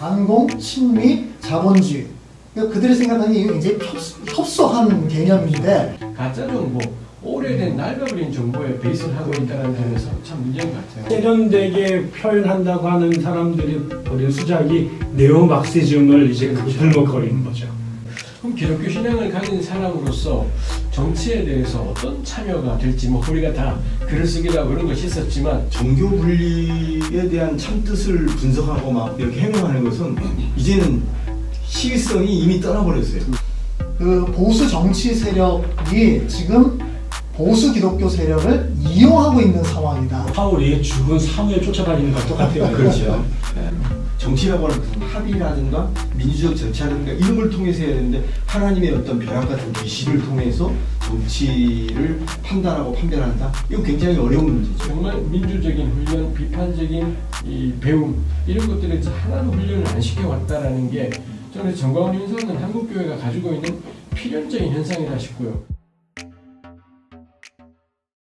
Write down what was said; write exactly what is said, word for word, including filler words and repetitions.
반공, 친미, 자본주의. 그러니까 그들이 생각하는 게 이제 협소한 개념인데 가짜 정보, 오래된 낡아버린 정보에 베이스를 하고 있다는 점에서 참 문제인 것 같아요. 세련되게 표현한다고 하는 사람들이 버린 수작이 네오막시즘을 이제 들먹거리는 거죠. 그럼 기독교 신앙을 가진 사람으로서 정치에 대해서 어떤 참여가 될지, 뭐 우리가 다 글을 쓰기도 하고 그런 것이 있었지만 정교 분리에 대한 참뜻을 분석하고 막 이렇게 해명하는 것은 이제는 시기성이 이미 떠나버렸어요. 그 보수 정치 세력이 지금 보수 기독교 세력을 이용하고 있는 상황이다. 파울이 죽은 사무엘 쫓아다니는 것과 똑같아요. 그렇죠. 네. 정치라고 하는 것은 합의라든가 민주적 절차라든가 이런 걸 통해서 해야 되는데 하나님의 어떤 벼락 같은 계시를 통해서 정치를 판단하고 판별한다? 이거 굉장히 어려운 문제죠. 정말 민주적인 훈련, 비판적인 이 배움 이런 것들에 하나도 훈련을 안 시켜왔다라는 게 저는 정광훈 현상은 한국교회가 가지고 있는 필연적인 현상이다 싶고요.